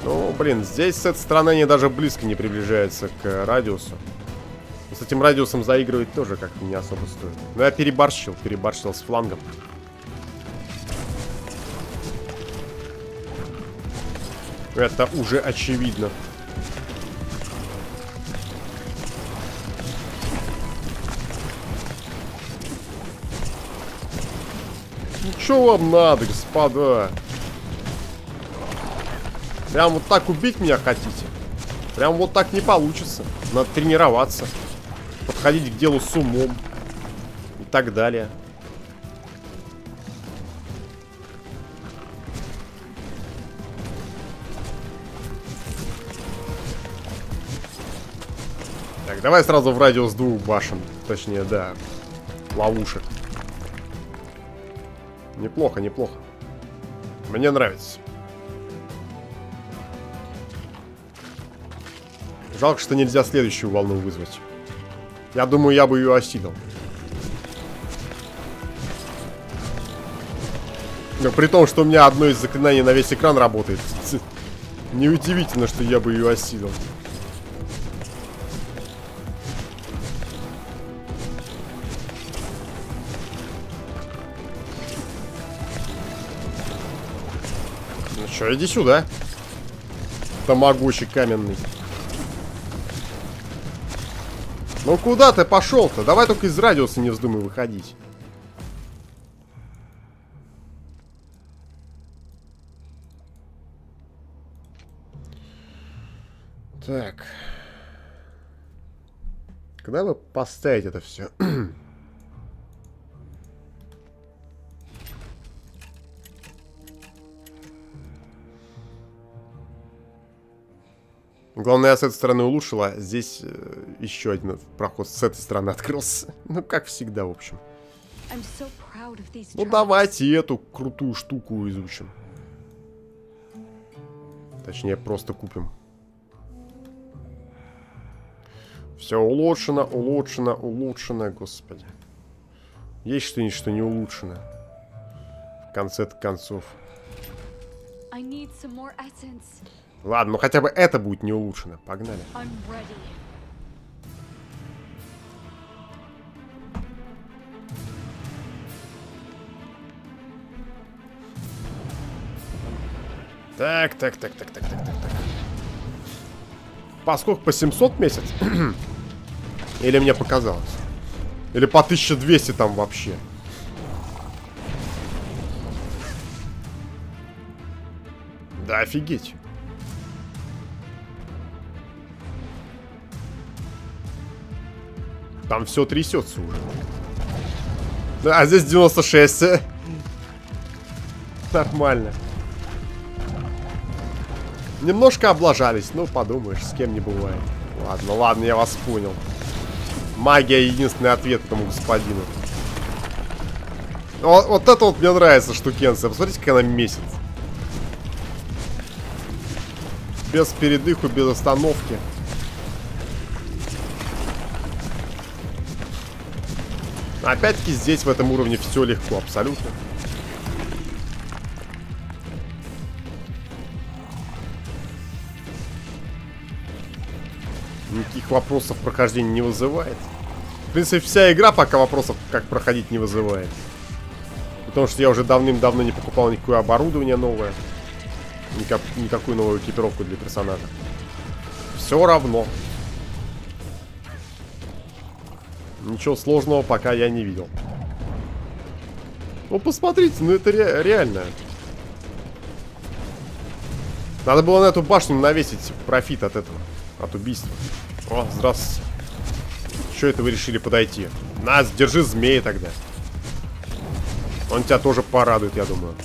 Ну, блин, здесь с этой стороны они даже близко не приближаются к радиусу. С этим радиусом заигрывать тоже как-то не особо стоит. Но я переборщил с флангом. Это уже очевидно. Ну, что вам надо, господа? Прям вот так убить меня хотите? Прям вот так не получится. Надо тренироваться. Подходить к делу с умом. И так далее. Так, давай сразу в радиус 2 башен. Точнее, да. Ловушек. Неплохо, неплохо. Мне нравится. Жалко, что нельзя следующую волну вызвать. Я думаю, я бы ее осилил. Но при том, что у меня одно из заклинаний на весь экран работает. Неудивительно, что я бы ее осилил. Ну что, иди сюда. Тамагочи каменный. Ну куда ты пошел-то? Давай только из радиуса не вздумай выходить. Так. Когда бы поставить это все? Главное, я с этой стороны улучшила. Здесь еще один проход с этой стороны открылся. Ну, как всегда, в общем. Ну, давайте эту крутую штуку изучим. Точнее, просто купим. Все улучшено, улучшено, улучшено, господи. Есть что-нибудь, что не улучшено? В конце-то концов. Ладно, ну хотя бы это будет не улучшено. Погнали. Так. Поскольку по 700 в месяц? Или мне показалось? Или по 1200 там вообще? Да офигеть. Там все трясется уже. Да, а здесь 96. Нормально. Немножко облажались. Ну, подумаешь, с кем не бывает. Ладно, я вас понял. Магия — единственный ответ этому господину. Вот это вот мне нравится штукенция. Посмотрите, как она месяц. Без передыху, без остановки. Опять-таки здесь в этом уровне все легко, абсолютно. Никаких вопросов прохождения не вызывает. В принципе, вся игра пока вопросов, как проходить, не вызывает. Потому что я уже давным-давно не покупал никакое оборудование новое. Никакую новую экипировку для персонажа. Все равно. Ничего сложного пока я не видел. Ну, посмотрите, ну это реально. Надо было на эту башню навесить профит от этого. От убийства. О, здравствуйте. Что это вы решили подойти? На, держи змея тогда. Он тебя тоже порадует, я думаю.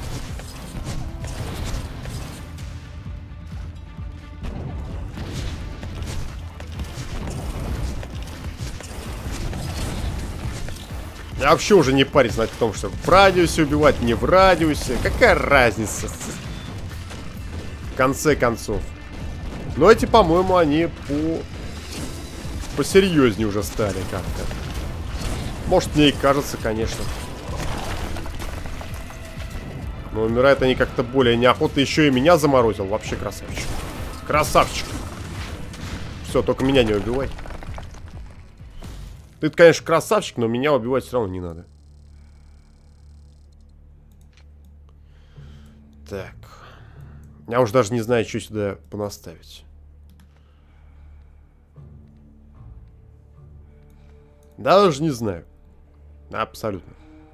Я вообще уже не парюсь над том, что в радиусе убивать, не в радиусе. Какая разница? В конце концов. Но эти, по-моему, они посерьезнее уже стали как-то. Может, мне и кажется, конечно. Но умирают они как-то более неохотно. Еще и меня заморозил. Вообще красавчик. Красавчик. Все, только меня не убивай. Ты, конечно, красавчик, но меня убивать все равно не надо. Так. Я уже даже не знаю, что сюда понаставить. Даже не знаю. Абсолютно.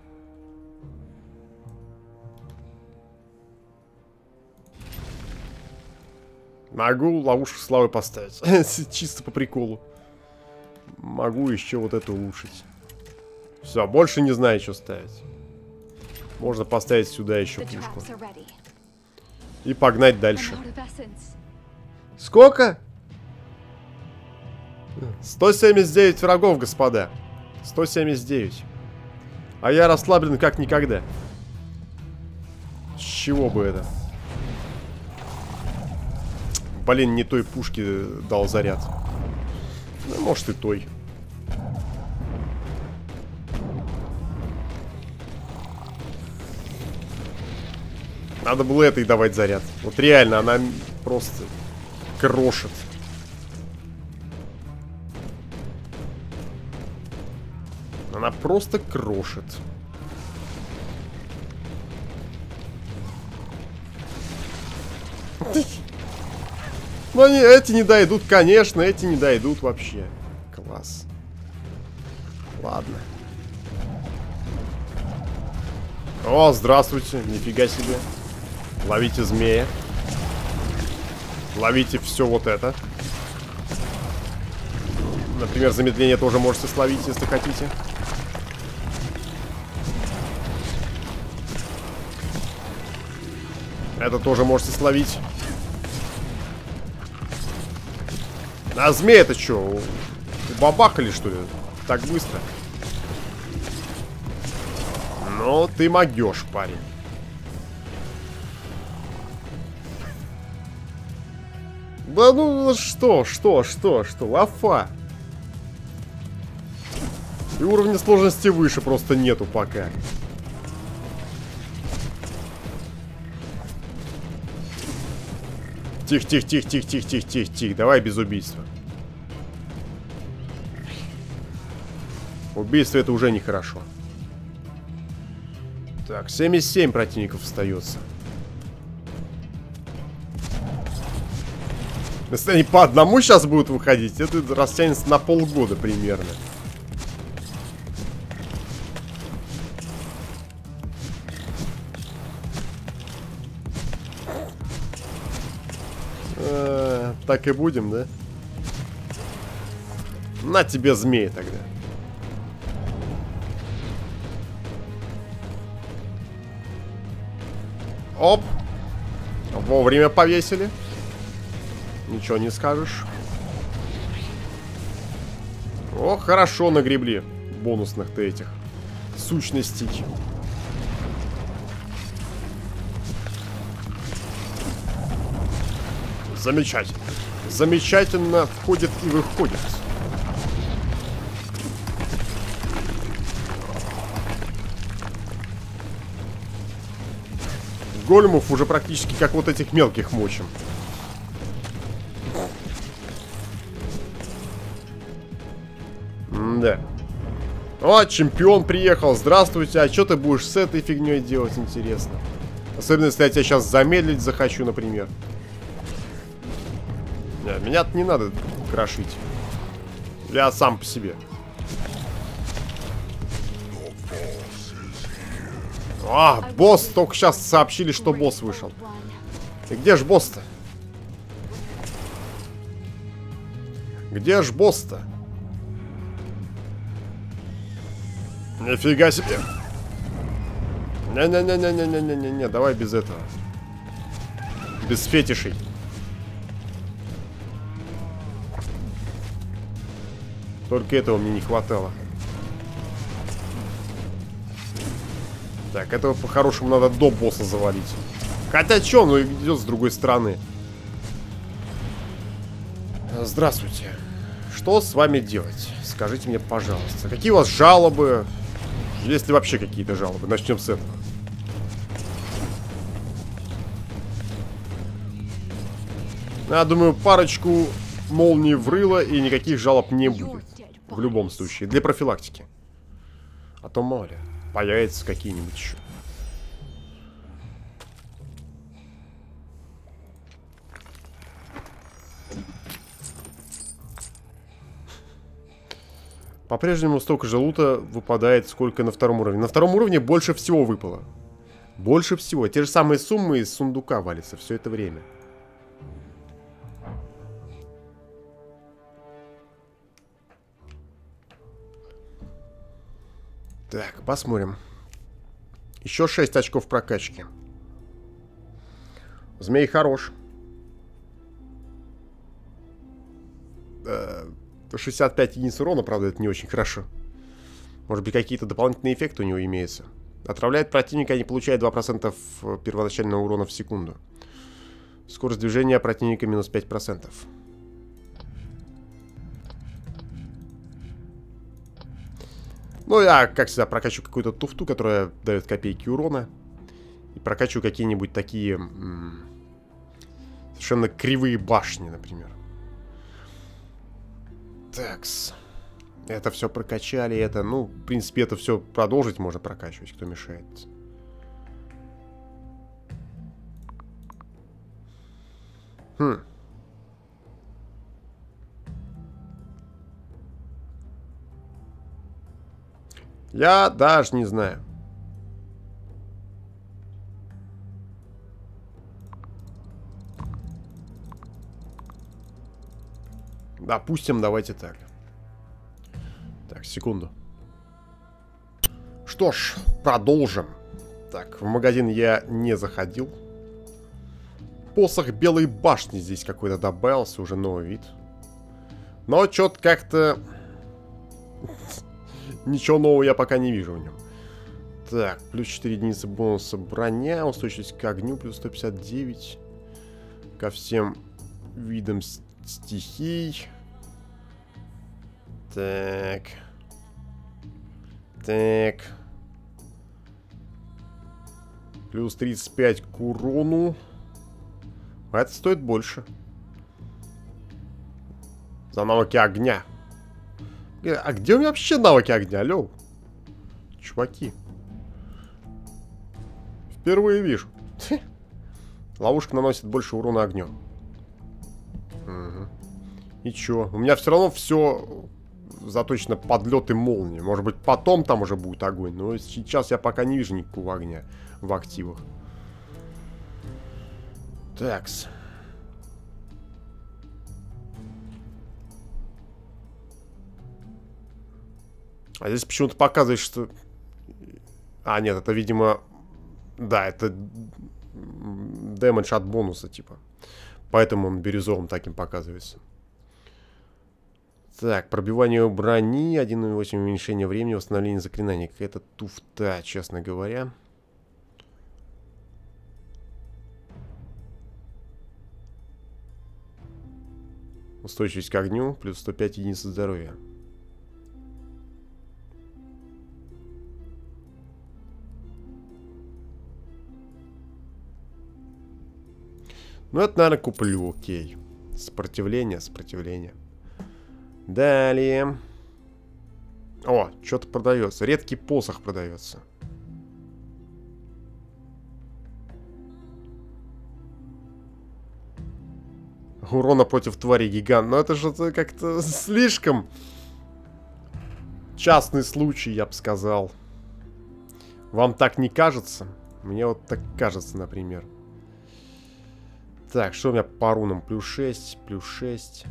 Могу ловушку славы поставить. Чисто по приколу. Могу еще вот это улучшить. Все, больше не знаю, что ставить. Можно поставить сюда еще пушку. И погнать дальше. Сколько? 179 врагов, господа. 179. А я расслаблен как никогда. С чего бы это? Блин, не той пушки дал заряд. Ну, может и той. Надо было этой давать заряд. Вот реально, она просто крошит. Она просто крошит. Ну, они, эти не дойдут, конечно, эти не дойдут вообще. Класс. Ладно. О, здравствуйте, нифига себе. Ловите змея. Ловите все вот это. Например, замедление тоже можете словить, если хотите. Это тоже можете словить. А змея-то что? Убабахали, что ли? Так быстро. Ну, ты могешь, парень. Да ну что, лафа. И уровня сложности выше просто нету пока. Тихо. Давай без убийства. Убийство это уже нехорошо. Так, 77 противников остается. Если они по одному сейчас будут выходить, это растянется на полгода примерно. Так и будем, да? На тебе змеи тогда. Оп. Вовремя повесили. Ничего не скажешь. О, хорошо нагребли бонусных-то этих сущностей. Замечательно. Замечательно входит и выходит. Големов уже практически как вот этих мелких мочим. Да. О, чемпион приехал. Здравствуйте. А что ты будешь с этой фигней делать, интересно? Особенно, если я тебя сейчас замедлить захочу, например. Меня-то не надо крошить. Я сам по себе. А, босс, только сейчас сообщили, что босс вышел. И где ж босс-то? Где ж босс-то? Нифига себе. Не-не-не-не-не-не-не-не, давай без этого. Без фетишей. Только этого мне не хватало. Так, этого по-хорошему надо до босса завалить. Хотя чё, ну идет с другой стороны. Здравствуйте. Что с вами делать? Скажите мне, пожалуйста. Какие у вас жалобы? Есть ли вообще какие-то жалобы? Начнем с этого. Я думаю, парочку молний врыло и никаких жалоб не будет. В любом случае. Для профилактики. А то мало ли. Появятся какие-нибудь еще. По-прежнему столько же лута выпадает, сколько на втором уровне. На втором уровне больше всего выпало. Больше всего. Те же самые суммы из сундука валятся все это время. Так, посмотрим. Еще 6 очков прокачки. Змей хорош. 65 единиц урона, правда, это не очень хорошо. Может быть, какие-то дополнительные эффекты у него имеются. Отравляет противника, не получает 2% первоначального урона в секунду. Скорость движения противника минус 5%. Ну, я, как всегда, прокачу какую-то туфту, которая дает копейки урона. И прокачу какие-нибудь такие совершенно кривые башни, например. Такс. Это все прокачали, это, ну, в принципе, это все продолжить можно прокачивать, кто мешает. Я даже не знаю. Допустим, давайте так. Так, секунду. Что ж, продолжим. Так, в магазин я не заходил. Посох Белой башни здесь какой-то добавился, уже новый вид. Но что-то как-то... Ничего нового я пока не вижу в нем. Так, плюс 4 единицы бонуса броня, устойчивость к огню, плюс 159. Ко всем видам стихий. Так. Так. Плюс 35 к урону. А это стоит больше. За навыки огня. А где у меня вообще навыки огня, алло? Чуваки. Впервые вижу. Ловушка наносит больше урона огнем. Угу. И чё? У меня все равно все заточено под лед и молнии. Может быть, потом там уже будет огонь. Но сейчас я пока не вижу никакого огня в активах. Такс. А здесь почему-то показывает, что... А, нет, это, видимо... Да, это дэмэдж от бонуса, типа. Поэтому он бирюзовым таким показывается. Так, пробивание брони, 1,8 уменьшение времени, восстановление заклинаний. Какая-то туфта, честно говоря. Устойчивость к огню, плюс 105 единиц здоровья. Ну, это, наверное, куплю, окей. Сопротивление, сопротивление. Далее. О, что-то продается. Редкий посох продается. Урона против твари гигант. Но это же как-то слишком частный случай, я бы сказал. Вам так не кажется? Мне вот так кажется, например. Так, что у меня по рунам? Плюс 6, плюс 6.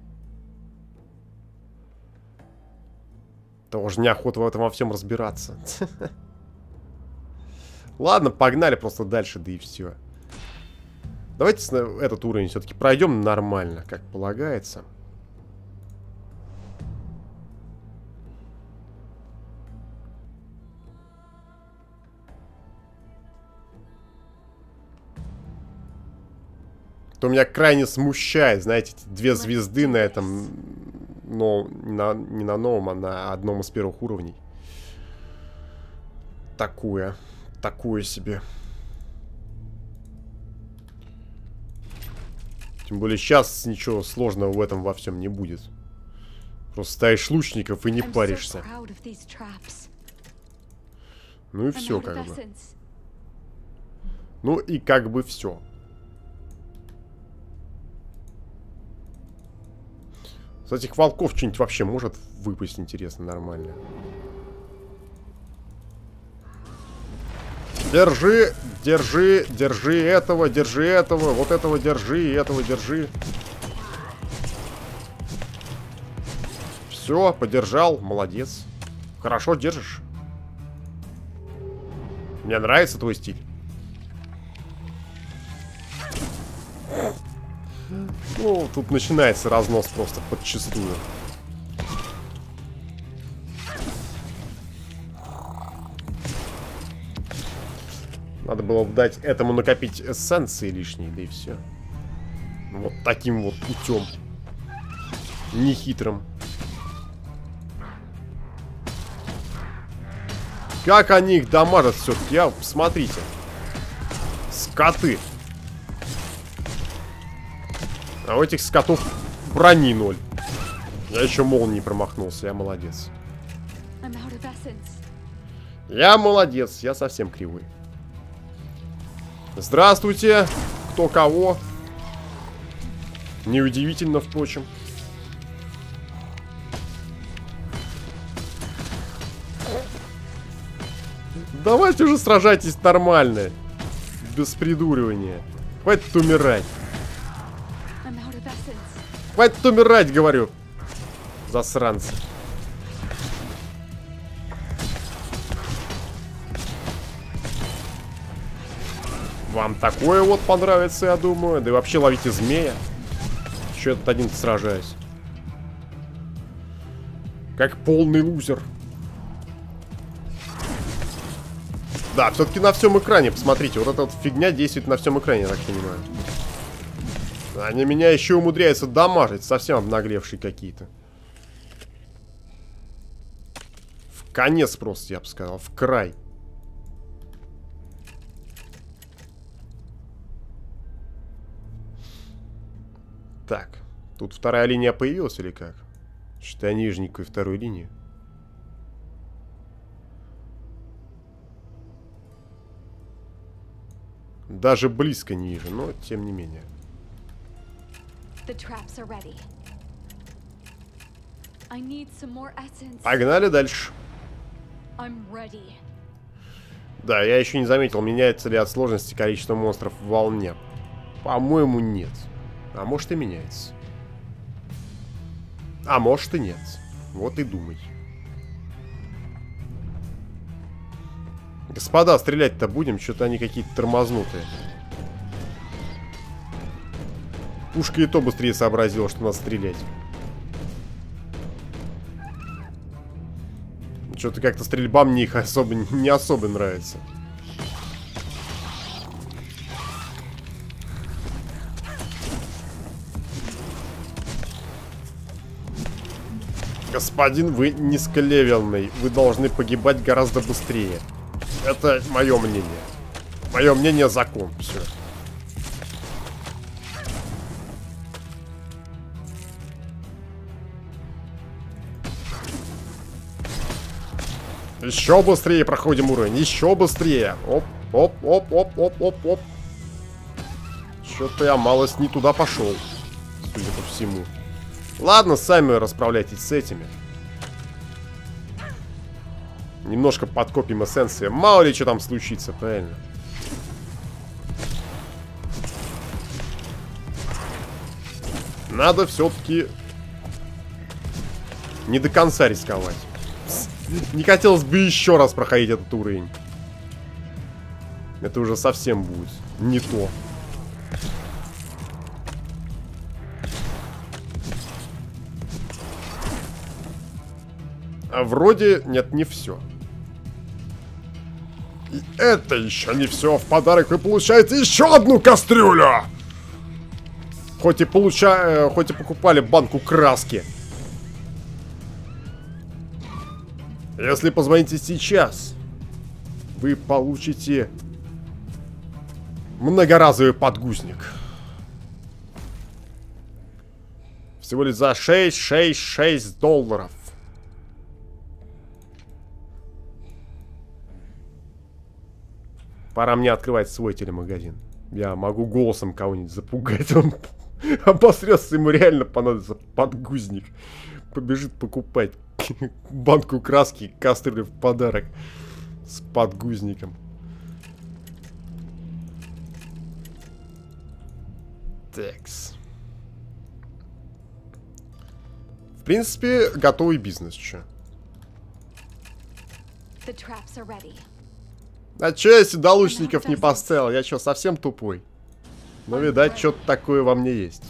Тоже неохота в этом во всем разбираться. Ладно, погнали просто дальше, да и все. Давайте этот уровень все-таки пройдем нормально, как полагается. То меня крайне смущает, знаете, эти 2 звезды на этом, но не на новом, а на одном из первых уровней. Такое себе. Тем более сейчас ничего сложного в этом во всем не будет. Просто ставишь лучников и не паришься. Ну и все как бы. Ну и как бы все. С этих волков что-нибудь вообще может выпасть интересно, нормально. Держи, держи, держи этого, вот этого держи, этого держи. Все, подержал, молодец. Хорошо держишь. Мне нравится твой стиль. Ну, тут начинается разнос просто подчистую. Надо было дать этому накопить эссенции лишние, да и все. Вот таким вот путем. Нехитрым. Как они их дамажат все-таки, а? Посмотрите. Скоты. А у этих скотов брони 0. Я еще молнией промахнулся, я молодец. Я молодец, я совсем кривой. Здравствуйте, кто кого. Неудивительно, впрочем. Давайте уже сражайтесь нормально. Без придуривания. Хватит умирать. Хватит умирать, говорю. Засранцы. Вам такое вот понравится, я думаю. Да и вообще ловите змея. Еще этот один сражаюсь. Как полный лузер. Да, все-таки на всем экране, посмотрите. Вот эта вот фигня действует на всем экране, я так понимаю. Они меня еще умудряются дамажить. Совсем обнаглевшие какие-то. В конец просто, я бы сказал. В край. Так. Тут вторая линия появилась или как? Что-то я не вижу никакой второй линии. Даже близко не вижу, но тем не менее. Погнали дальше. Да, я еще не заметил, меняется ли от сложности количество монстров в волне. По-моему, нет. А может и меняется. А может и нет. Вот и думай. Господа, стрелять-то будем? Что-то они какие-то тормознутые. Пушка и то быстрее сообразила, что надо стрелять. Что-то как-то стрельба мне их не особо нравится. Господин, вы низколевельный. Вы должны погибать гораздо быстрее. Это мое мнение. Мое мнение закон. Все. Еще быстрее проходим уровень. Еще быстрее. Оп, оп, оп, оп, оп, оп, оп. Что-то я малость не туда пошел. Судя по всему. Ладно, сами расправляйтесь с этими. Немножко подкопим эссенции. Мало ли что там случится, правильно. Надо все-таки не до конца рисковать. Не хотелось бы еще раз проходить этот уровень. Это уже совсем будет не то. А вроде нет, не все. И это еще не все. В подарок вы получаете еще одну кастрюлю. Хоть и покупали банку краски. Если позвоните сейчас, вы получите многоразовый подгузник. Всего лишь за 666 долларов. Пора мне открывать свой телемагазин. Я могу голосом кого-нибудь запугать. Он обосрется, ему реально понадобится подгузник. Побежит покупать банку краски и кастрюлю в подарок с подгузником. Такс. В принципе, готовый бизнес, чё. А чё я сюда лучников не поставил? Я чё, совсем тупой? Ну, видать, что-то такое во мне есть.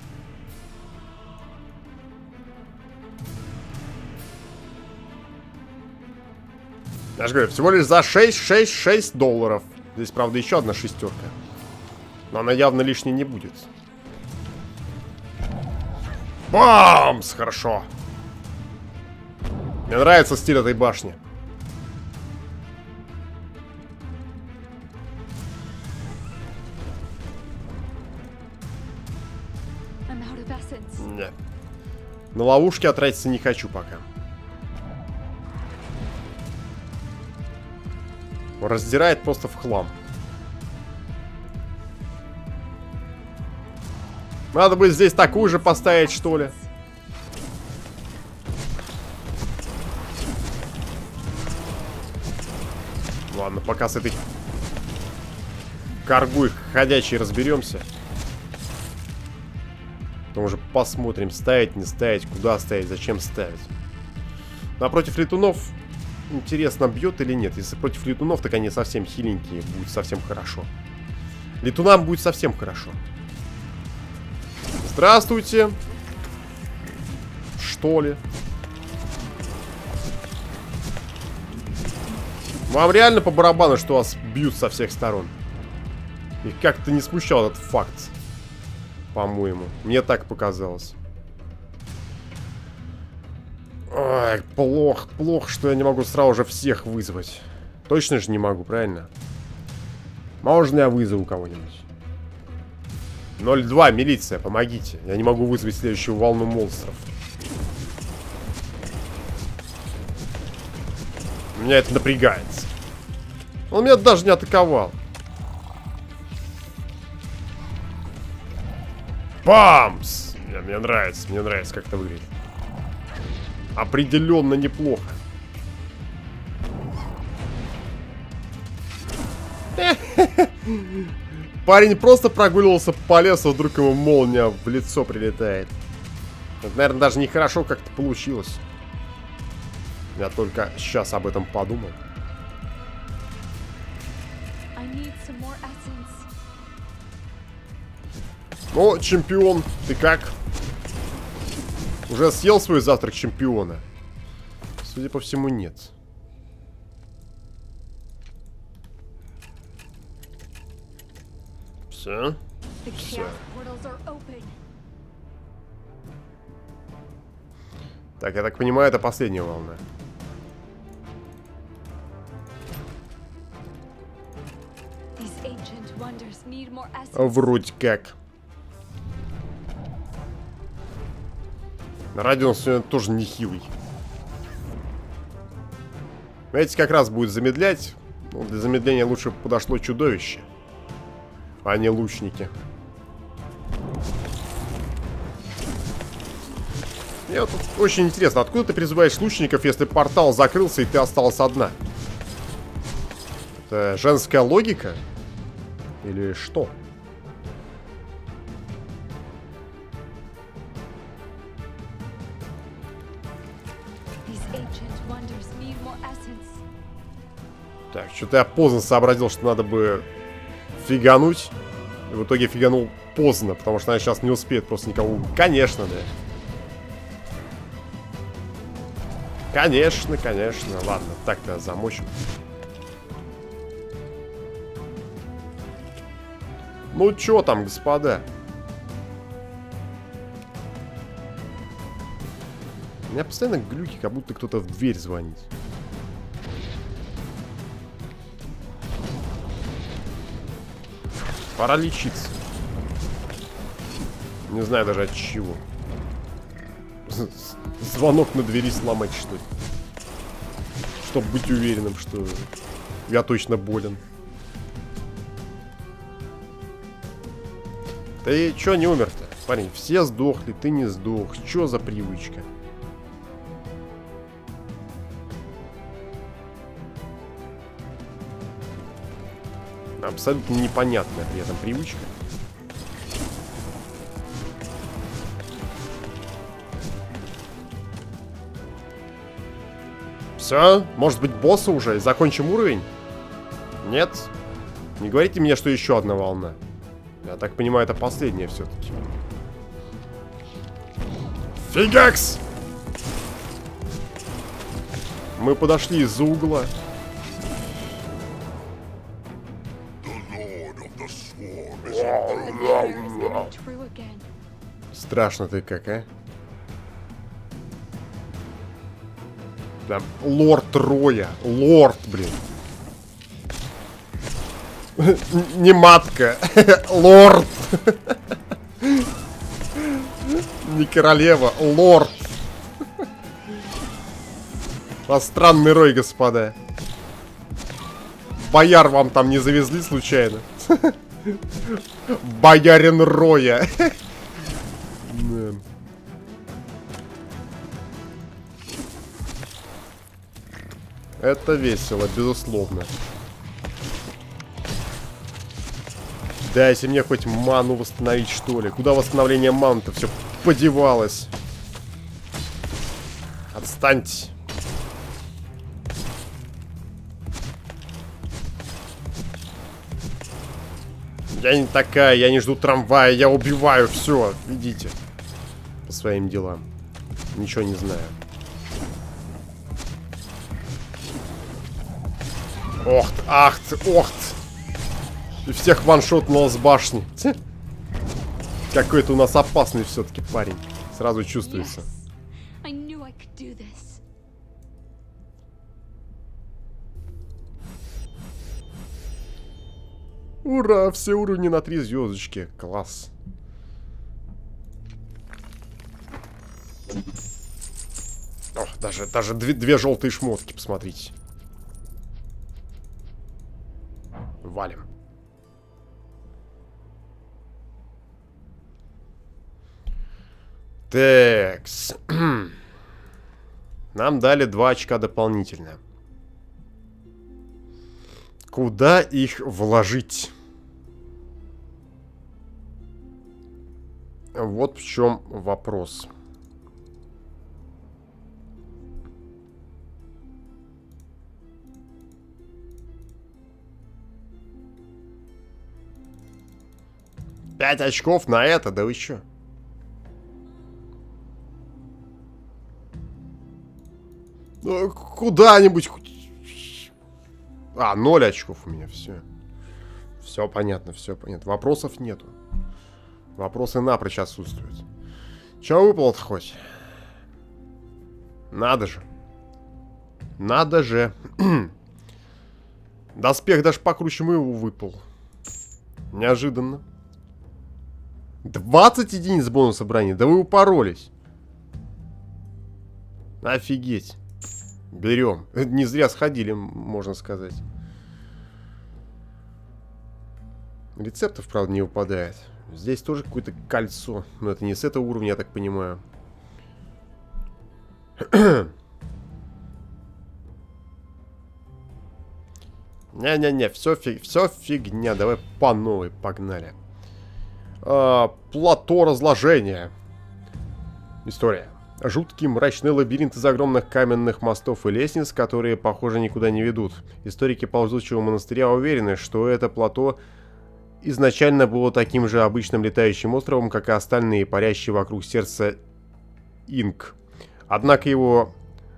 Я же говорю, всего лишь за 666 долларов. Здесь, правда, еще одна шестерка. Но она явно лишней не будет. Бамс! Хорошо. Мне нравится стиль этой башни. Нет. На ловушки отратиться не хочу пока. Раздирает просто в хлам. Надо бы здесь такую же поставить, что ли. Ладно, пока с этой каргой ходячей разберемся. Потом уже посмотрим, ставить, не ставить, куда ставить, зачем ставить. Напротив летунов интересно, бьет или нет. Если против летунов, так они совсем хиленькие, будет совсем хорошо. Летунам будет совсем хорошо. Здравствуйте. Что ли? Вам реально по барабану, что вас бьют со всех сторон? Их как-то не смущал этот факт. По-моему. Мне так показалось. Ой, плохо, что я не могу сразу же всех вызвать. Точно же не могу, правильно? Можно я вызову кого-нибудь? 02, милиция, помогите. Я не могу вызвать следующую волну монстров. Меня это напрягает. Он меня даже не атаковал. Бамс! Мне нравится, как это выглядит. Определенно неплохо. Парень просто прогуливался по лесу, вдруг ему молния в лицо прилетает. Это, наверное, даже нехорошо как-то получилось. Я только сейчас об этом подумал. О, чемпион, ты как? Уже съел свой завтрак чемпиона? Судя по всему, нет. Все? Все. Так, я так понимаю, это последняя волна. Вроде как. Радиус сегодня тоже нехилый. Знаете, как раз будет замедлять. Ну, для замедления лучше подошло чудовище, а не лучники. Мне вот очень интересно, откуда ты призываешь лучников, если портал закрылся и ты осталась одна? Это женская логика? Или что? Так, что-то я поздно сообразил, что надо бы фигануть. И в итоге фиганул поздно, потому что она сейчас не успеет просто никого... Конечно, да. Конечно, конечно. Ладно, так-то замочим. Ну, чё там, господа? У меня постоянно глюки, как будто кто-то в дверь звонит. Пора лечиться. Не знаю даже от чего. звонок на двери сломать, что ли? Чтобы быть уверенным, что я точно болен. Ты чё не умер-то? Парень, все сдохли, ты не сдох. Чё за привычка? Абсолютно непонятная при этом привычка. Все? Может быть, босса уже? И закончим уровень? Нет? Не говорите мне, что еще одна волна. Я так понимаю, это последняя все-таки. Фигакс! Мы подошли из-за угла. Страшно ты как, а? Прям лорд Роя. Лорд, блин. Не матка. Лорд. Не королева. Лорд. А странный Рой, господа. Бояр вам там не завезли случайно? Боярин Роя. Это весело, безусловно. Дайте мне хоть ману восстановить, что ли. Куда восстановление маны-то все подевалось? Отстаньте. Я не такая, я не жду трамвая, я убиваю, все, идите по своим делам. Ничего не знаю. Ох ты, ах ты, ох ты. И всех ваншотнуло с башни. Какой-то у нас опасный все-таки парень. Сразу чувствуется. Ура, все уровни на 3 звездочки. Класс. О, даже две желтые шмотки, посмотрите. Валим. Такс. Нам дали 2 очка дополнительно. Куда их вложить? Вот в чем вопрос. Пять очков на это, да вы чё? Куда-нибудь. А, 0 очков у меня, все. Все понятно, все понятно. Вопросов нету. Вопросы напрочь отсутствуют. Чё выпало-то хоть? Надо же. Надо же. Доспех даже покруче моего выпал. Неожиданно. 20 единиц бонуса брони. Да вы упоролись. Офигеть. Берем. Не зря сходили, можно сказать. Рецептов, правда, не выпадает. Здесь тоже какое-то кольцо. Но это не с этого уровня, я так понимаю. Не-не-не, все фигня. Давай по новой, погнали. Плато разложения. История. Жуткий мрачный лабиринт из огромных каменных мостов и лестниц, которые, похоже, никуда не ведут. Историки ползучего монастыря уверены, что это плато изначально было таким же обычным летающим островом, как и остальные, парящие вокруг сердца Инк. Однако его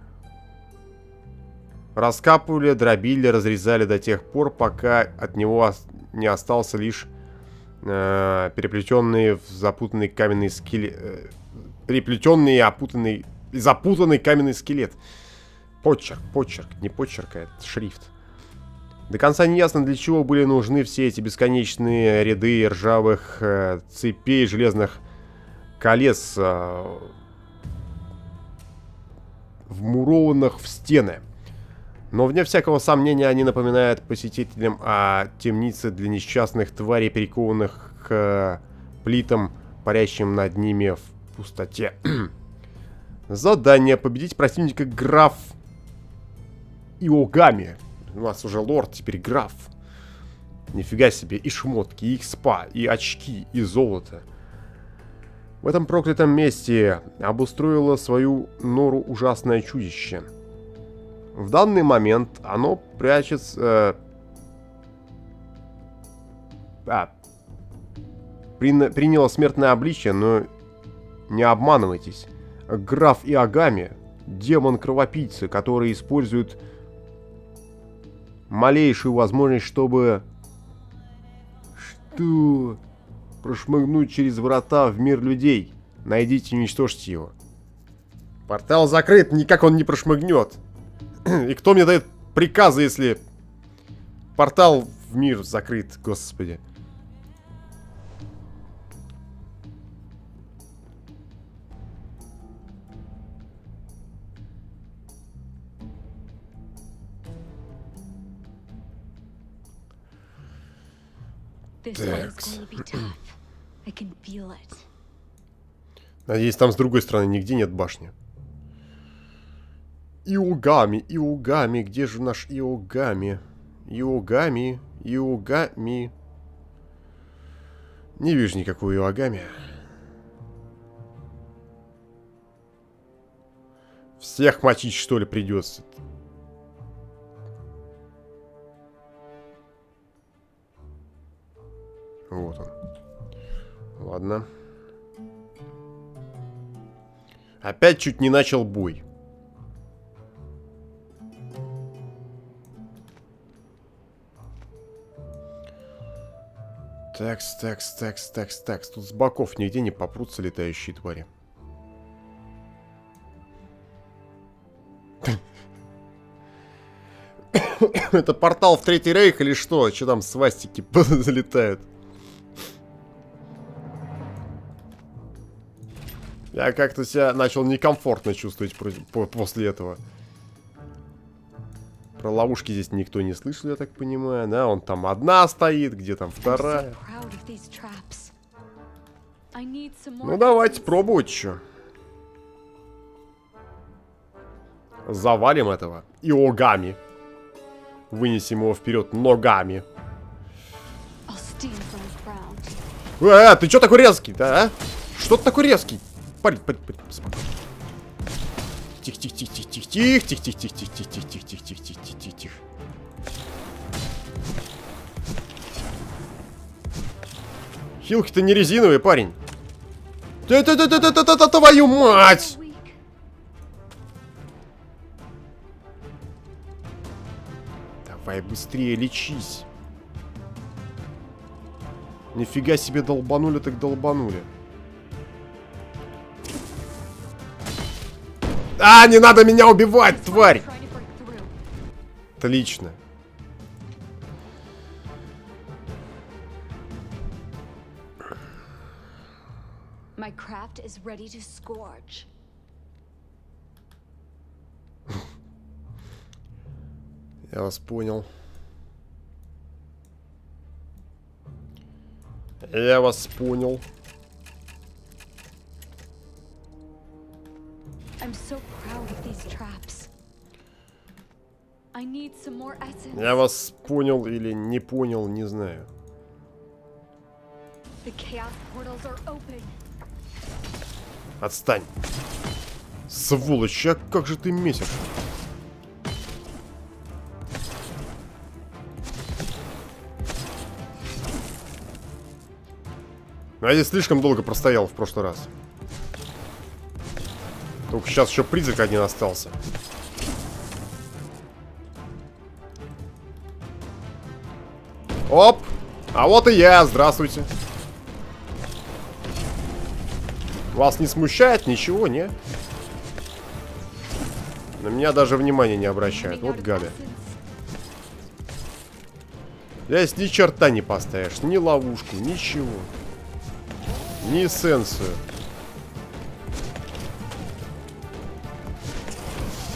раскапывали, дробили, разрезали до тех пор, пока от него не остался лишь переплетенный в запутанный каменный скелет. Переплетенный и запутанный каменный скелет. Почерк, не почерк, а это шрифт. До конца не ясно, для чего были нужны все эти бесконечные ряды ржавых цепей, железных колец, вмурованных в стены. Но, вне всякого сомнения, они напоминают посетителям о темнице для несчастных тварей, прикованных к плитам, парящим над ними в пустоте. Задание: победить противника граф Иогами. У нас уже лорд, теперь граф. Нифига себе, и шмотки, и экспа, и очки, и золото. В этом проклятом месте обустроило свою нору ужасное чудище. В данный момент оно прячется... приняло смертное обличие, но не обманывайтесь. Граф Иогами — демон-кровопийца, который использует малейшую возможность, чтобы... Что? Прошмыгнуть через врата в мир людей. Найдите и уничтожьте его. Портал закрыт, никак он не прошмыгнет. И кто мне дает приказы, если портал в мир закрыт, господи. Надеюсь, там с другой стороны нигде нет башни. Иогами, Иогами, где же наш Иогами? Иогами, Иогами. Не вижу никакого Иогами. Всех мочить, что ли, придется? Вот он. Ладно. Опять чуть не начал бой. Такс. Тут с боков нигде не попрутся летающие твари. Это портал в Третий Рейх или что? Что там свастики залетают? Я как-то себя начал некомфортно чувствовать после этого. Про ловушки здесь никто не слышал, я так понимаю. Да, он там одна стоит, где там вторая. Ну давайте пробовать что. Завалим этого Иогами. Вынесем его вперед ногами. Ты чё такой резкий, да? Что ты такой резкий? Парень. Тихо. Хилки-то не резиновые, парень. Твою мать! Давай быстрее лечись. Нифига себе, долбанули так долбанули. Не надо меня убивать, тварь! Отлично. Я вас понял. Я вас понял. Я вас понял или не понял, не знаю. Отстань. Сволочь, а как же ты месишь? Я здесь слишком долго простоял в прошлый раз. Только сейчас еще призрак один остался. Оп! А вот и я, здравствуйте. Вас не смущает ничего, не? На меня даже внимания не обращают. Вот гады. Здесь ни черта не поставишь, ни ловушку, ничего. Ни эссенцию.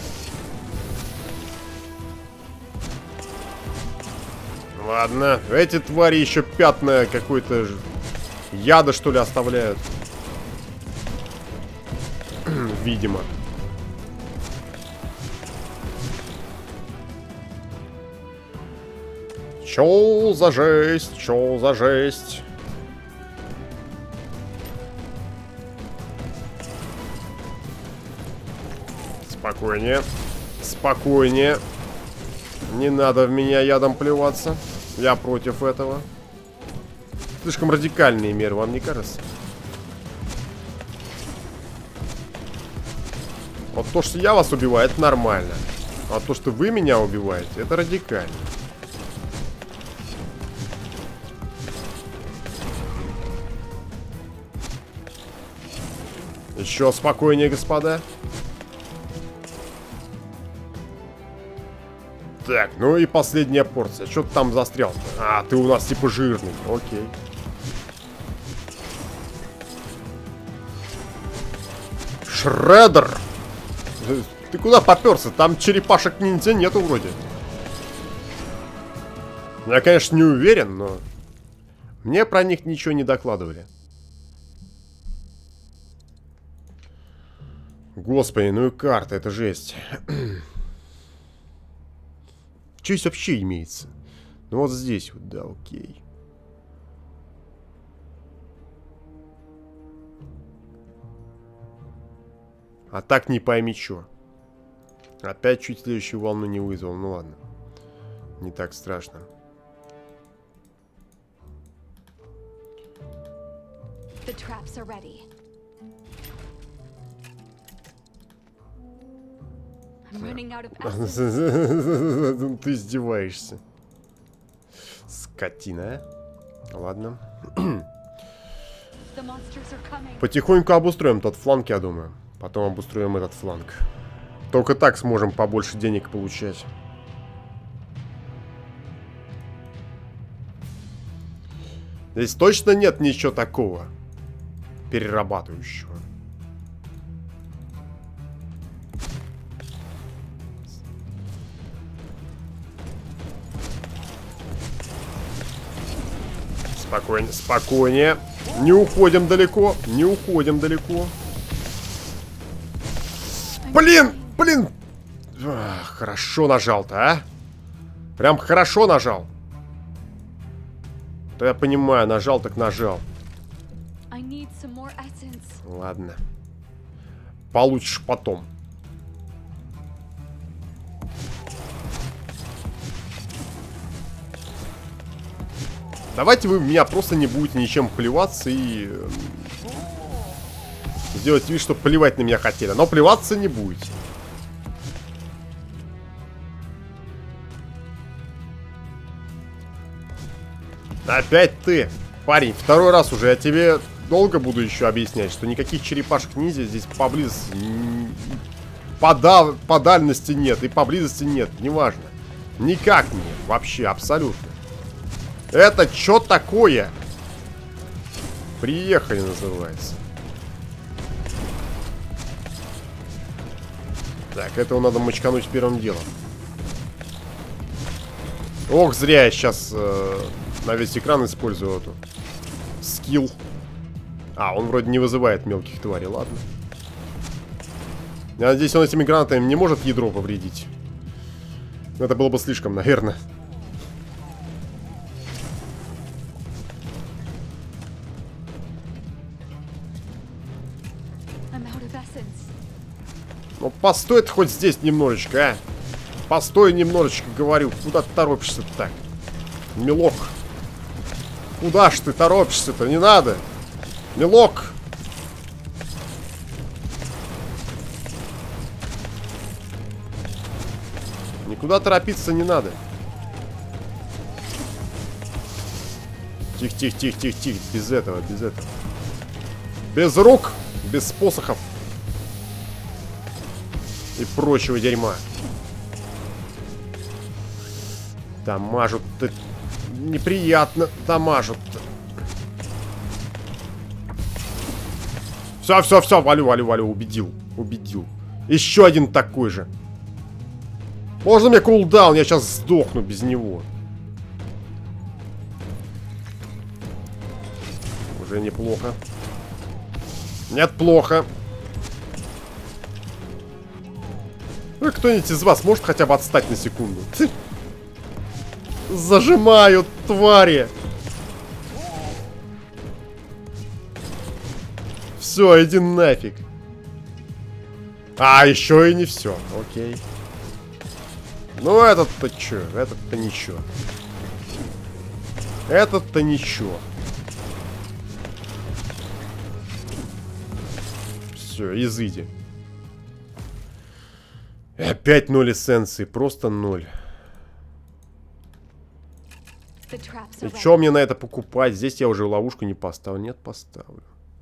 Ладно, эти твари еще пятна какой-то яда, что ли, оставляют. Видимо. Чё за жесть? Чё за жесть? Спокойнее. Спокойнее. Не надо в меня ядом плеваться. Я против этого. Слишком радикальные меры, вам не кажется? Вот то, что я вас убиваю, это нормально. А то, что вы меня убиваете, это радикально. Еще спокойнее, господа. Так, ну и последняя порция. Что ты там застрял? А, ты у нас типа жирный. Окей. Шреддер! Ты куда попёрся? Там черепашек-ниндзя нету вроде. Я, конечно, не уверен, но... Мне про них ничего не докладывали. Господи, ну и карта, это жесть. Что здесь вообще имеется? Ну вот здесь вот, да, окей. А так не пойми чё. Опять чуть следующую волну не вызвал. Ну ладно. Не так страшно. Ты издеваешься. Скотина, а? Ладно. Потихоньку обустроим тот фланг, я думаю. Потом обустроим этот фланг. Только так сможем побольше денег получать. Здесь точно нет ничего такого перерабатывающего. Спокойнее, спокойнее. Не уходим далеко. Не уходим далеко. Блин, блин. Ах, хорошо нажал-то, а? Прям хорошо нажал. Да я понимаю, нажал так нажал. Ладно. Получишь потом. Давайте вы в меня просто не будете ничем плеваться и... сделать вид, что плевать на меня хотели. Но плеваться не будете. Опять ты, парень, второй раз уже. Я тебе долго буду еще объяснять, что никаких черепашек-ниндзя здесь поблизости... По дальности нет и поблизости нет. Неважно. Никак нет. Вообще, абсолютно. Это что такое? Приехали, называется. Так, этого надо мочкануть первым делом. Ох, зря я сейчас на весь экран использую эту скилл. А, он вроде не вызывает мелких тварей, ладно. Я надеюсь, он этими гранатами не может ядро повредить. Это было бы слишком, наверное. Ну, постой ты хоть здесь немножечко, а. Постой немножечко, говорю. Куда ты торопишься-то так? Милок. Куда ж ты торопишься-то? Не надо. Милок. Никуда торопиться не надо. Тихо, тихо, тихо, тихо, тихо. Без этого, без этого. Без рук, без посохов. И прочего дерьма. Дамажут-то неприятно. Дамажут-то. Все, все, все. Валю, валю, валю. Убедил. Убедил. Еще один такой же. Можно мне кулдаун? Я сейчас сдохну без него. Уже неплохо. Нет, плохо. Ну, кто-нибудь из вас может хотя бы отстать на секунду? Зажимают, твари. Все, иди нафиг. А, еще и не все. Окей. Ну, этот-то че? Этот-то ничего. Этот-то ничего. Все, изыди. И опять 0 эссенции. Просто 0. И что мне на это покупать? Здесь я уже ловушку не поставлю. Нет, поставлю.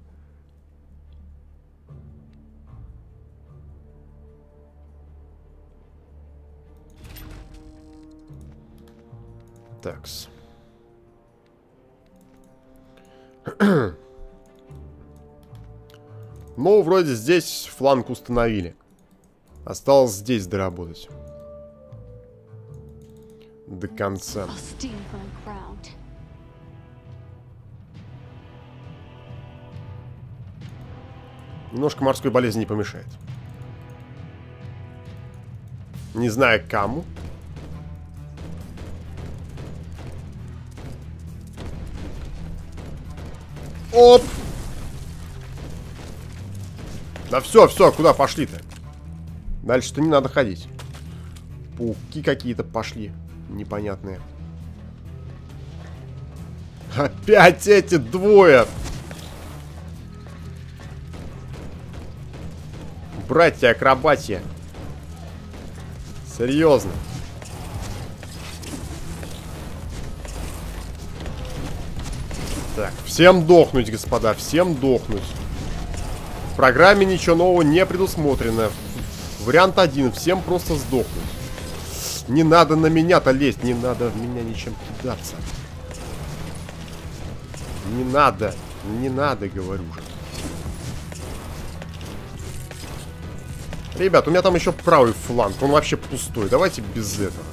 Такс. Ну, вроде здесь фланг установили. Осталось здесь доработать. До конца. Немножко морской болезни не помешает. Не знаю кому. Оп! Да все, куда пошли-то? Дальше-то не надо ходить. Пауки какие-то пошли. Непонятные. Опять эти двое! Братья-акробатия. Серьезно. Так, всем дохнуть, господа, всем дохнуть. В программе ничего нового не предусмотрено. Вариант 1, всем просто сдохнуть. Не надо на меня-то лезть, не надо в меня ничем кидаться. Не надо, говорю же. Ребят, у меня там еще правый фланг, он вообще пустой. Давайте без этого.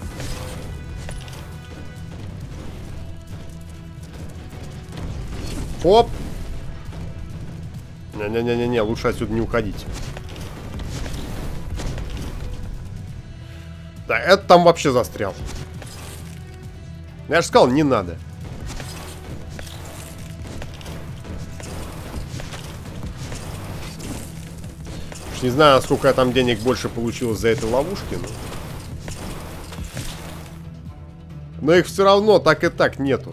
Оп! Не-не-не-не, лучше отсюда не уходить. Да, это там вообще застрял. Я же сказал, не надо. Уж не знаю, сколько я там денег больше получилось за этой ловушки, но их все равно так и так нету.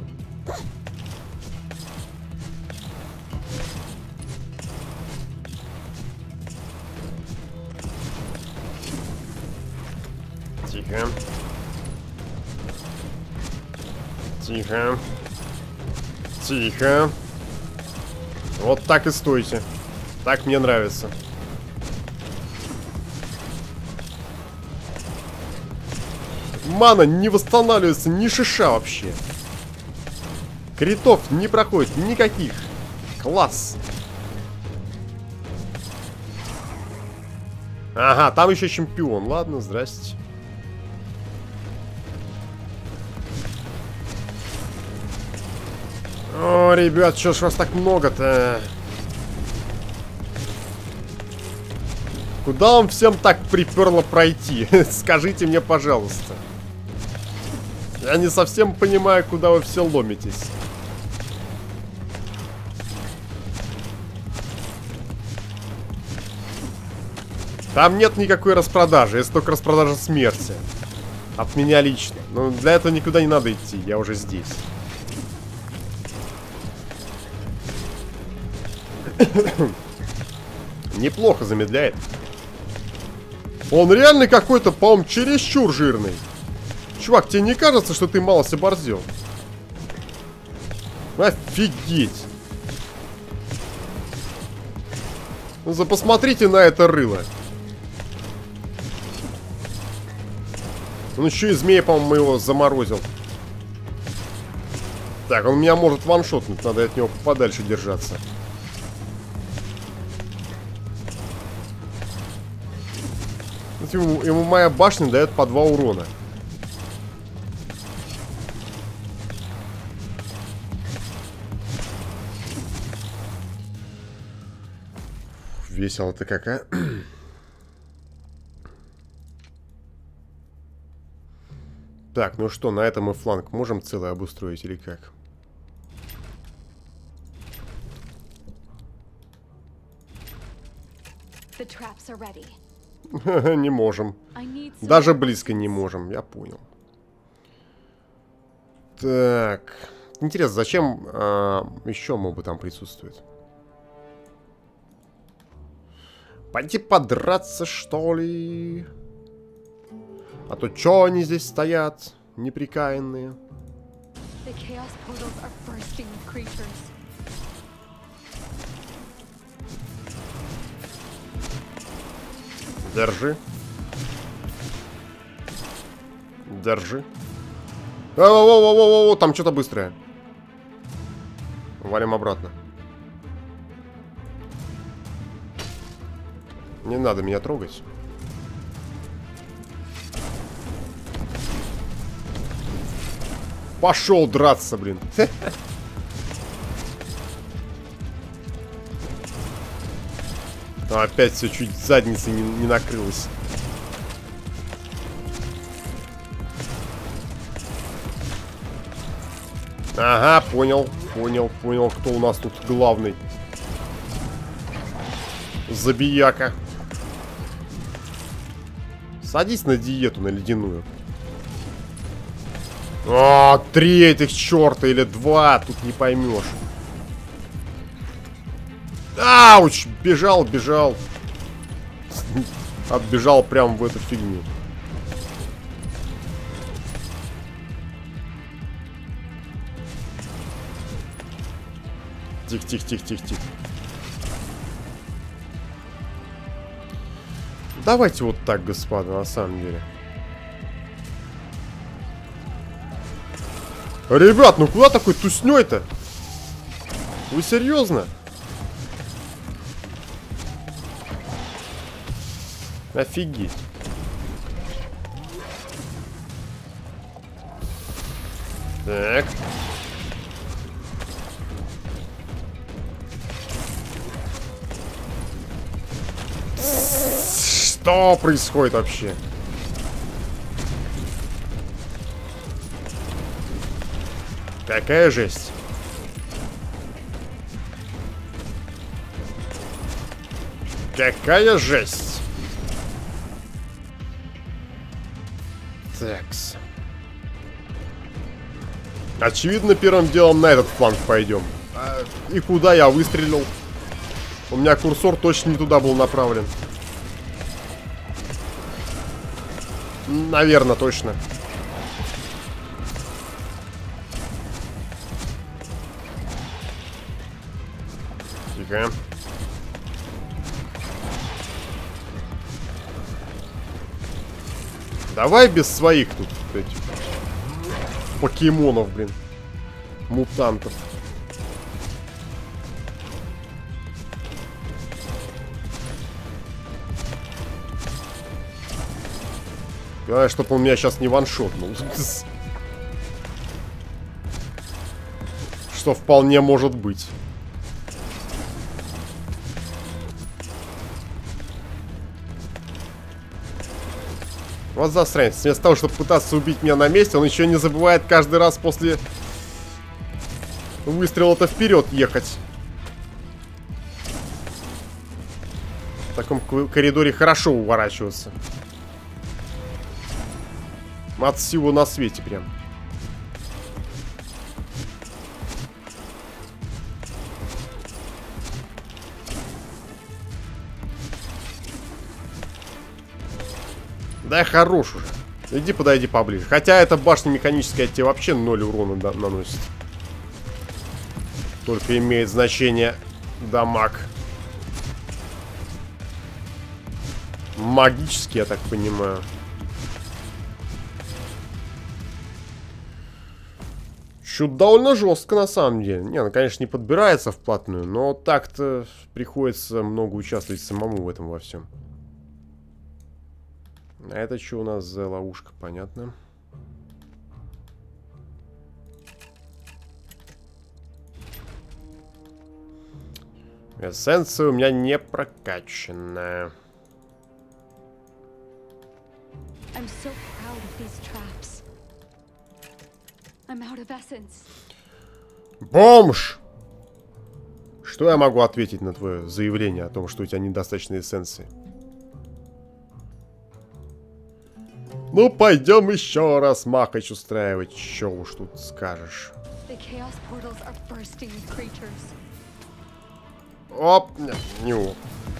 Тихо. Тихо. Тихо. Вот так и стойте. Так мне нравится. Мана не восстанавливается ни шиша вообще. Критов не проходит никаких. Класс. Ага, там еще чемпион. Ладно, здрасте. О, ребят, что ж вас так много-то? Куда вам всем так приперло пройти? Скажите мне, пожалуйста. Я не совсем понимаю, куда вы все ломитесь. Там нет никакой распродажи, есть только распродажа смерти. От меня лично. Но для этого никуда не надо идти, я уже здесь. Неплохо замедляет. Он реально какой-то, по-моему, чересчур жирный. Чувак, тебе не кажется, что ты мало оборзел? Офигеть. Ну, посмотрите на это рыло. Он еще и змея, по-моему, его заморозил. Так, он меня может ваншотнуть. Надо от него подальше держаться. Ему моя башня дает по 2 урона. весело-то как, а? Так, ну что, на этом мы фланг можем целый обустроить или как? Не можем. Даже близко не можем, я понял. Так. Интересно, зачем еще мобы там присутствуют? Пойти подраться, что ли? А то чё они здесь стоят, неприкаянные? Держи. Держи. О-о-о-о-о-о, там что-то быстрое. Валим обратно. Не надо меня трогать. Пошел драться, блин. Опять все чуть задницей не накрылось. Ага, понял, кто у нас тут главный. Забияка. Садись на диету, на ледяную. А, 3 этих черта или 2, тут не поймешь. Ауч! Бежал. Отбежал прямо в эту фигню. Тихо. Давайте вот так, господа, на самом деле. Ребят, ну куда такой туснёй-то? Вы серьезно? Офигеть. Так. Что происходит вообще? Какая жесть. Какая жесть. Такс. Очевидно, первым делом на этот фланг пойдем. И куда я выстрелил? У меня курсор точно не туда был направлен. Наверное, точно. Тихо. Давай без своих тут этих покемонов, блин. Мутантов. Главное, чтобы он меня сейчас не ваншотнул. Что вполне может быть. Вот засранец. Вместо того, чтобы пытаться убить меня на месте, он еще не забывает каждый раз после выстрела-то вперед ехать. В таком коридоре хорошо уворачиваться. От всего на свете прям. Да хорош уже. Иди подойди поближе. Хотя эта башня механическая тебе вообще 0 урона наносит. Только имеет значение дамаг. Магический, я так понимаю. Что довольно жестко на самом деле. Не, ну конечно не подбирается вплотную, но так-то приходится много участвовать самому в этом во всем. А это что у нас за ловушка, понятно? Эссенция у меня не прокачанная. Бомж! Что я могу ответить на твое заявление о том, что у тебя недостаточно эссенции? Ну, пойдем еще раз махач устраивать. Че уж тут скажешь. Оп, ню.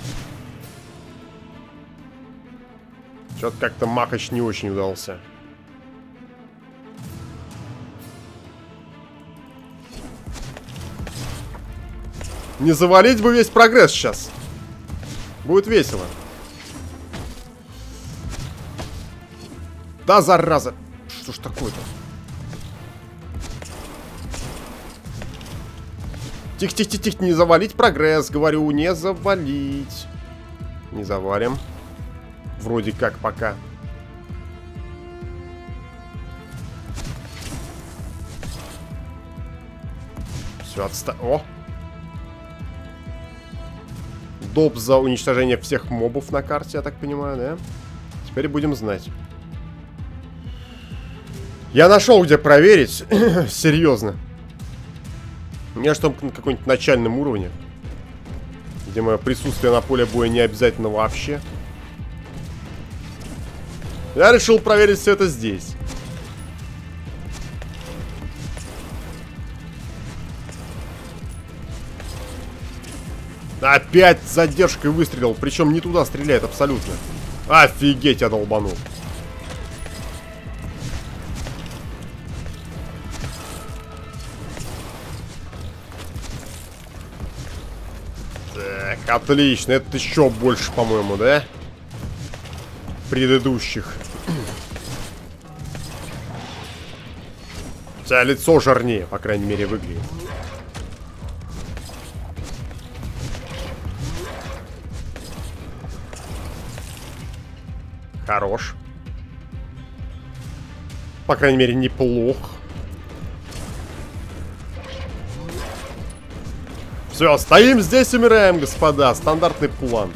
Что-то как-то махач не очень удался. Не завалить бы весь прогресс сейчас. Будет весело. Да, зараза. Что ж такое-то? Тихо-тихо-тихо, не завалить прогресс. Говорю, не завалить. Не завалим. Вроде как пока. Все, О! Доп за уничтожение всех мобов на карте, я так понимаю, да? Теперь будем знать. Я нашел, где проверить. Серьезно. Мне что на каком-нибудь начальном уровне, где мое присутствие на поле боя не обязательно вообще. Я решил проверить все это здесь. Опять с задержкой выстрелил. Причем не туда стреляет абсолютно. Офигеть, я долбанул. Так, отлично. Это еще больше, по-моему, да? Предыдущих. У тебя лицо жирнее, по крайней мере, выглядит. Хорош. По крайней мере, неплох. Все, стоим здесь, умираем, господа. Стандартный план.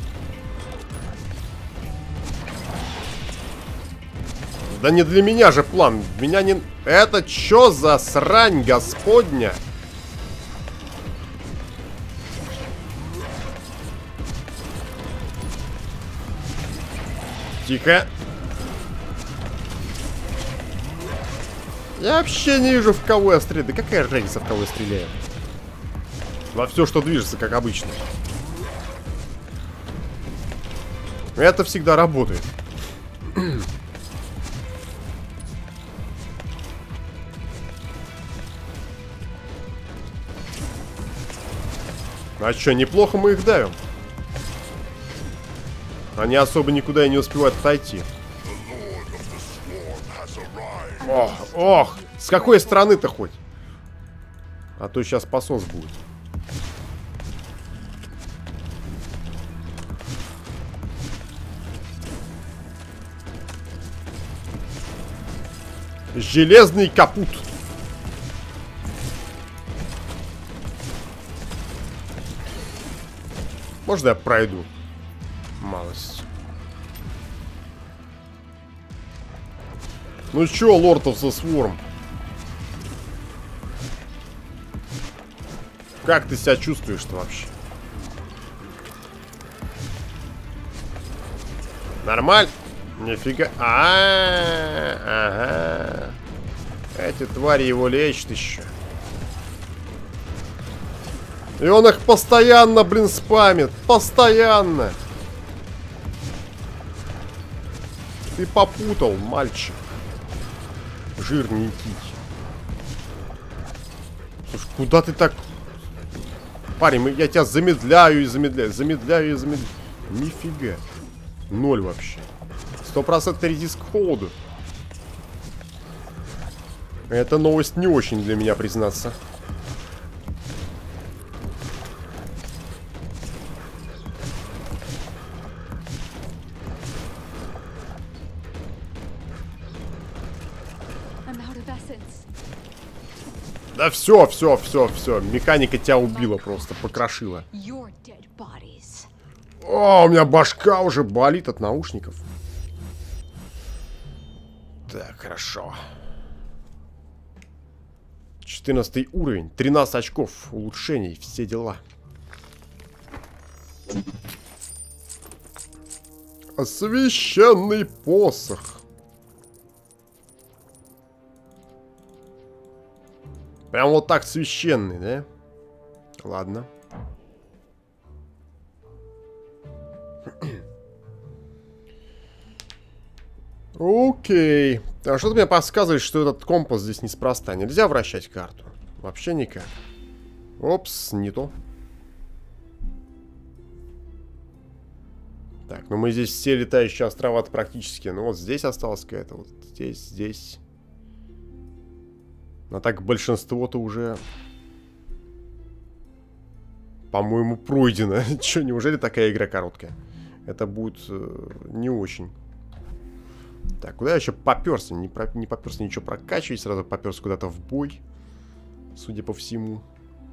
Да не для меня же план. Меня не... Это чё за срань, господня? Тихо. Я вообще не вижу, в кого я стреляю. Да какая разница, в кого я стреляю? Во все, что движется, как обычно. Это всегда работает. А что, неплохо мы их давим. Они особо никуда и не успевают отойти. Ох, ох! С какой стороны-то хоть? А то сейчас посос будет. Железный капут. Можно я пройду? Малость. Ну чё, Lord of the Swarm? Как ты себя чувствуешь-то вообще? Нормально? Нифига. Ага. Эти твари его лечат еще. И он их постоянно, блин, спамит. Постоянно. Ты попутал, мальчик. Жирненький. Слушай, куда ты так... Парень, я тебя замедляю и замедляю. Замедляю и замедляю. Нифига. Ноль вообще. 100% редиск к холоду. Эта новость не очень для меня, признаться. Да все. Механика тебя убила просто, покрошила. О, у меня башка уже болит от наушников. Так, хорошо. 14 уровень. 13 очков улучшений. Все дела. Священный посох. Прям вот так священный, да? Ладно. Окей. А что ты мне подсказываешь, что этот компас здесь неспроста? Нельзя вращать карту? Вообще никак. Опс, не то. Так, ну мы здесь все летающие острова практически. Ну вот здесь осталась какая-то. Вот здесь, здесь. Но так большинство-то уже, по-моему, пройдено. Че, неужели такая игра короткая? Это будет не очень. Так, куда я еще поперся? Не поперся ничего прокачивать, сразу поперся куда-то в бой. Судя по всему.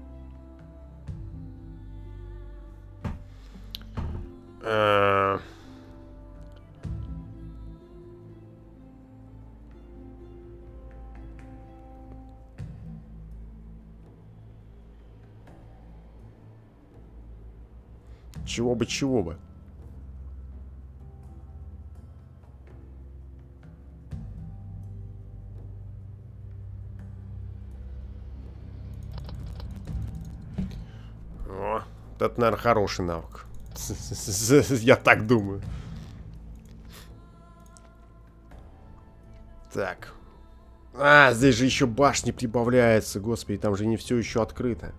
Чего бы, чего бы. О, это, наверное, хороший навык. Я так думаю. Так. А, здесь же еще башни прибавляется. Господи, там же не все еще открыто.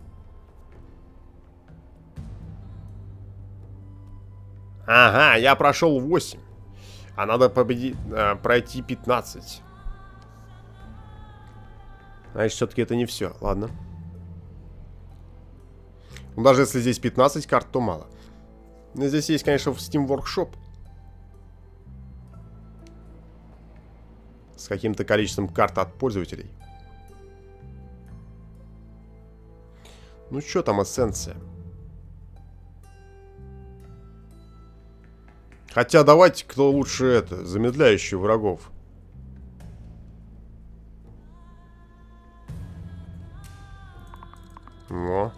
Ага, я прошел 8. А надо пройти 15. Значит, все-таки это не все. Ладно. Ну, даже если здесь 15 карт, то мало. Но здесь есть, конечно, Steam Workshop. С каким-то количеством карт от пользователей. Ну, что там эссенция? Хотя давайте, кто лучше это, замедляющий врагов. Во.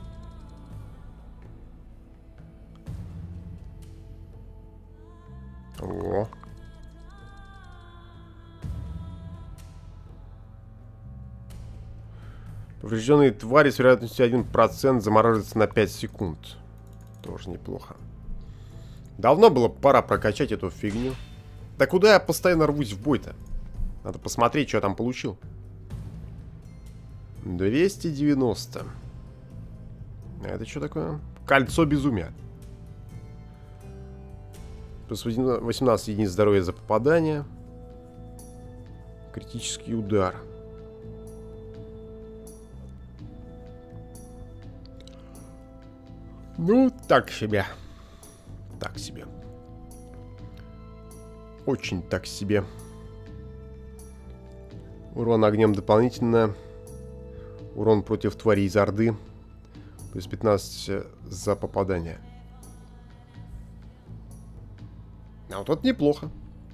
Во. Поврежденные твари с вероятностью 1% замораживаются на 5 секунд. Тоже неплохо. Давно было пора прокачать эту фигню. Да куда я постоянно рвусь в бой-то? Надо посмотреть, что я там получил. 290. А это что такое? Кольцо безумия. Плюс 18 единиц здоровья за попадание. Критический удар. Ну, так себе. Так себе. Очень так себе. Урон огнем дополнительно. Урон против тварей из Орды. Плюс 15 за попадание. А вот это неплохо.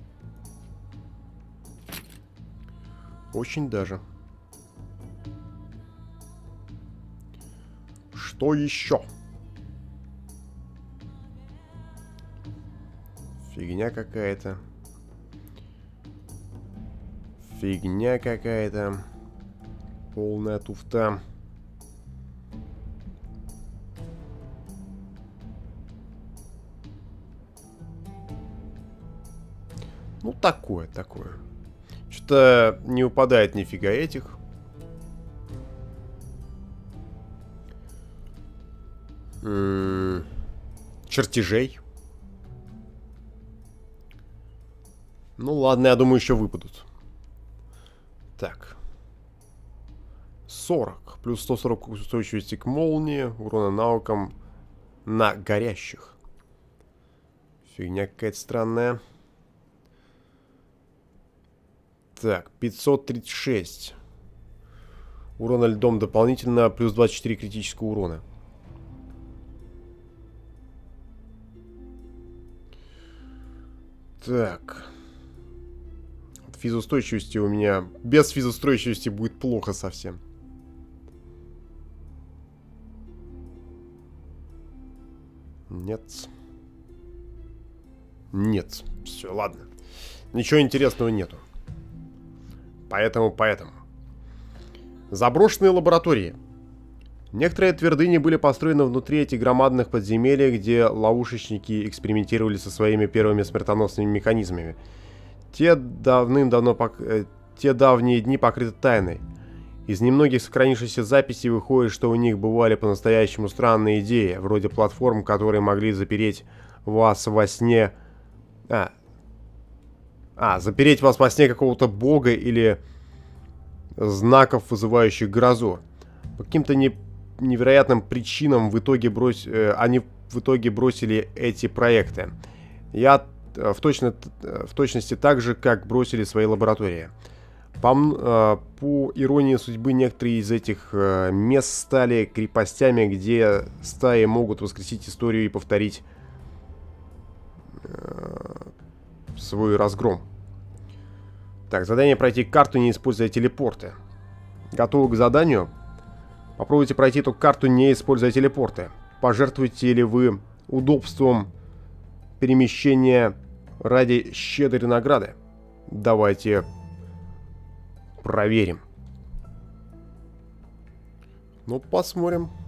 Очень даже. Что еще? Фигня какая-то. Фигня какая-то. Полная туфта. Ну, такое. Что-то не упадает нифига этих. Чертежей. Ну ладно, я думаю, еще выпадут. Так. 40. Плюс 140 устойчивости к молнии. Урона навыкам на горящих. Фигня какая-то странная. Так, 536. Урона льдом дополнительно. Плюс 24 критического урона. Так. Физустойчивости у меня... Без физустойчивости будет плохо совсем. Нет. Нет. Все, ладно. Ничего интересного нету. Поэтому. Заброшенные лаборатории. Некоторые твердыни были построены внутри этих громадных подземелий, где ловушечники экспериментировали со своими первыми смертоносными механизмами. Те давние дни покрыты тайной. Из немногих сохранившихся записей выходит, что у них бывали по-настоящему странные идеи, вроде платформ, которые могли запереть вас во сне... запереть вас во сне какого-то бога или знаков, вызывающих грозу. По каким-то невероятным причинам они в итоге бросили эти проекты. В точности так же, как бросили свои лаборатории. По иронии судьбы, некоторые из этих мест стали крепостями, где стаи могут воскресить историю и повторить свой разгром. Так, задание пройти карту, не используя телепорты. Готовы к заданию? Попробуйте пройти эту карту, не используя телепорты. Пожертвуете ли вы удобством перемещения ради щедрой награды? Давайте проверим. Ну, посмотрим.